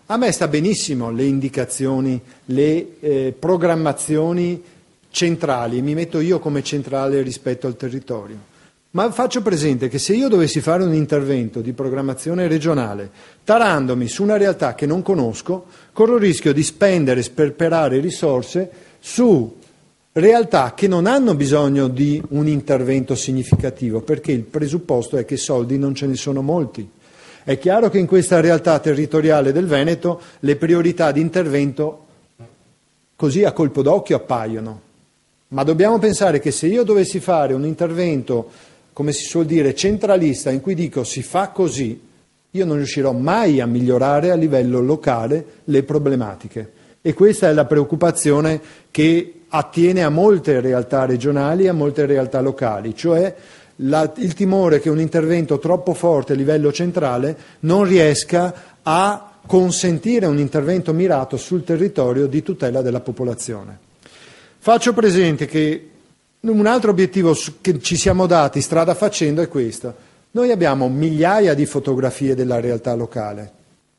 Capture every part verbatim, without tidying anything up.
A me sta benissimo le indicazioni, le eh, programmazioni centrali, mi metto io come centrale rispetto al territorio. Ma faccio presente che se io dovessi fare un intervento di programmazione regionale tarandomi su una realtà che non conosco, corro il rischio di spendere, sperperare risorse su realtà che non hanno bisogno di un intervento significativo, perché il presupposto è che soldi non ce ne sono molti. È chiaro che in questa realtà territoriale del Veneto le priorità di intervento così a colpo d'occhio appaiono, ma dobbiamo pensare che se io dovessi fare un intervento, come si suol dire, centralista, in cui dico si fa così, io non riuscirò mai a migliorare a livello locale le problematiche. E questa è la preoccupazione che attiene a molte realtà regionali e a molte realtà locali, cioè la, il timore che un intervento troppo forte a livello centrale non riesca a consentire un intervento mirato sul territorio di tutela della popolazione. Faccio presente che un altro obiettivo che ci siamo dati strada facendo è questo. Noi abbiamo migliaia di fotografie della realtà locale,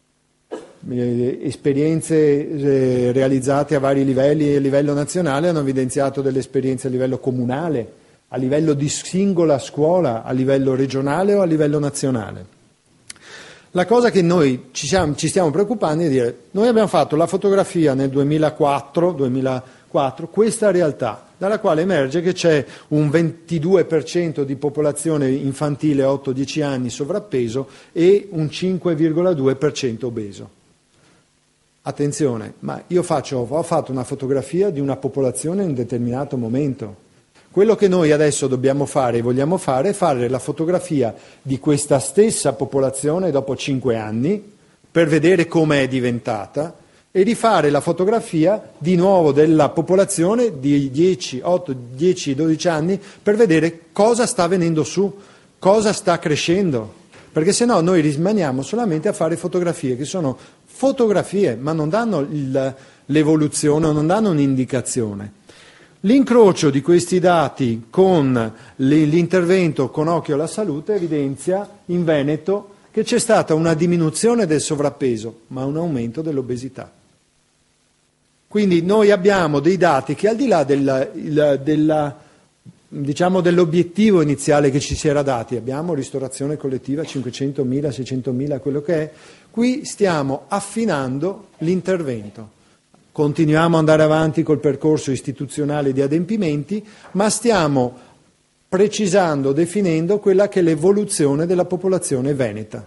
esperienze realizzate a vari livelli. A livello nazionale hanno evidenziato delle esperienze a livello comunale, a livello di singola scuola, a livello regionale o a livello nazionale. La cosa che noi ci, siamo, ci stiamo preoccupando è dire: noi abbiamo fatto la fotografia nel duemilaquattro, duemilaquattro, questa realtà, dalla quale emerge che c'è un ventidue per cento di popolazione infantile otto dieci anni sovrappeso e un cinque virgola due per cento obeso. Attenzione, ma io faccio, ho fatto una fotografia di una popolazione in un determinato momento. Quello che noi adesso dobbiamo fare e vogliamo fare è fare la fotografia di questa stessa popolazione dopo cinque anni per vedere come è diventata e rifare la fotografia di nuovo della popolazione di dieci, otto, dieci, dodici anni per vedere cosa sta venendo su, cosa sta crescendo. Perché se no noi rimaniamo solamente a fare fotografie che sono fotografie, ma non danno il, l'evoluzione, non danno un'indicazione. L'incrocio di questi dati con l'intervento con occhio alla salute evidenzia in Veneto che c'è stata una diminuzione del sovrappeso, ma un aumento dell'obesità. Quindi noi abbiamo dei dati che al di là della, della, diciamo dell'obiettivo iniziale che ci si era dati, abbiamo ristorazione collettiva cinquecentomila, seicentomila, quello che è, qui stiamo affinando l'intervento. Continuiamo ad andare avanti col percorso istituzionale di adempimenti, ma stiamo precisando, definendo quella che è l'evoluzione della popolazione veneta.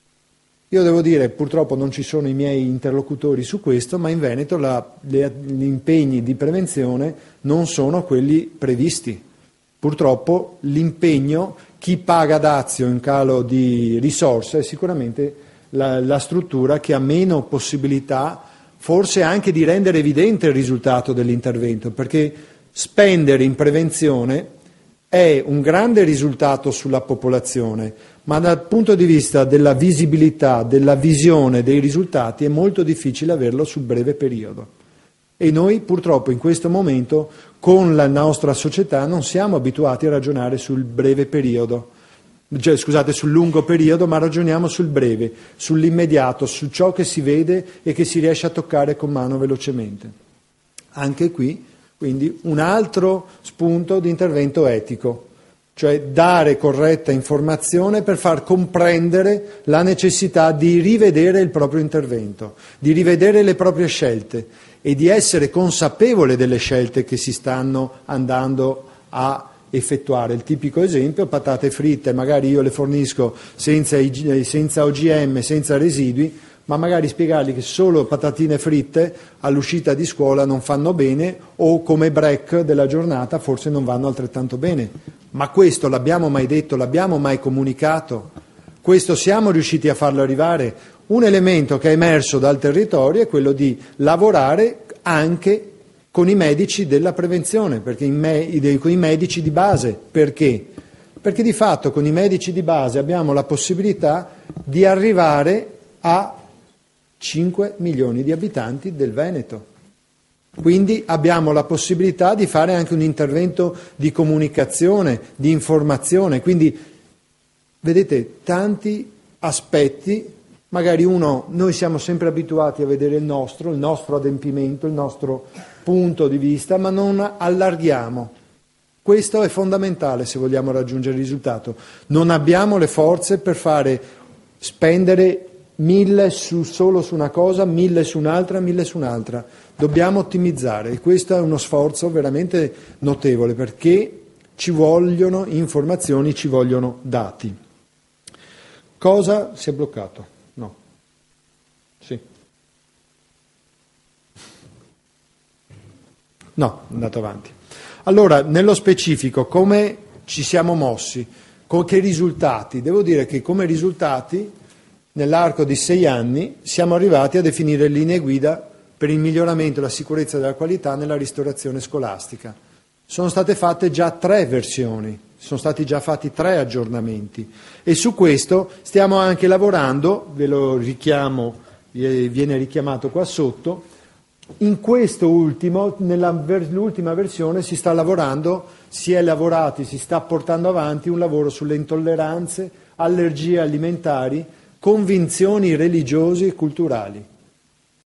Io devo dire, purtroppo non ci sono i miei interlocutori su questo, ma in Veneto la, le, gli impegni di prevenzione non sono quelli previsti. Purtroppo l'impegno, chi paga dazio in calo di risorse, è sicuramente la, la struttura che ha meno possibilità forse anche di rendere evidente il risultato dell'intervento, perché spendere in prevenzione è un grande risultato sulla popolazione, ma dal punto di vista della visibilità, della visione dei risultati è molto difficile averlo sul breve periodo. E noi purtroppo in questo momento con la nostra società non siamo abituati a ragionare sul breve periodo. Cioè, scusate, sul lungo periodo, ma ragioniamo sul breve, sull'immediato, su ciò che si vede e che si riesce a toccare con mano velocemente. Anche qui, quindi, un altro spunto di intervento etico, cioè dare corretta informazione per far comprendere la necessità di rivedere il proprio intervento, di rivedere le proprie scelte e di essere consapevole delle scelte che si stanno andando a effettuare. Il tipico esempio: patate fritte, magari io le fornisco senza, senza O G M, senza residui, ma magari spiegargli che solo patatine fritte all'uscita di scuola non fanno bene o come break della giornata forse non vanno altrettanto bene. Ma questo l'abbiamo mai detto, l'abbiamo mai comunicato? Questo siamo riusciti a farlo arrivare? Un elemento che è emerso dal territorio è quello di lavorare anche con i medici della prevenzione, perché i me- con i medici di base. Perché? Perché di fatto con i medici di base abbiamo la possibilità di arrivare a cinque milioni di abitanti del Veneto. Quindi abbiamo la possibilità di fare anche un intervento di comunicazione, di informazione. Quindi, vedete, tanti aspetti Magari uno, noi siamo sempre abituati a vedere il nostro, il nostro adempimento, il nostro punto di vista, ma non allarghiamo. Questo è fondamentale se vogliamo raggiungere il risultato. Non abbiamo le forze per fare spendere mille su, solo su una cosa, mille su un'altra, mille su un'altra. Dobbiamo ottimizzare e questo è uno sforzo veramente notevole perché ci vogliono informazioni, ci vogliono dati. Cosa si è bloccato? No. Sì. No, è andato avanti. Allora, nello specifico, come ci siamo mossi? Con che risultati? Devo dire che come risultati, nell'arco di sei anni, siamo arrivati a definire linee guida per il miglioramento e la sicurezza della qualità nella ristorazione scolastica. Sono state fatte già tre versioni, sono stati già fatti tre aggiornamenti e su questo stiamo anche lavorando, ve lo richiamo, viene richiamato qua sotto. In questo ultimo, nell'ultima versione si sta lavorando, si è lavorati, si sta portando avanti un lavoro sulle intolleranze, allergie alimentari, convinzioni religiose e culturali.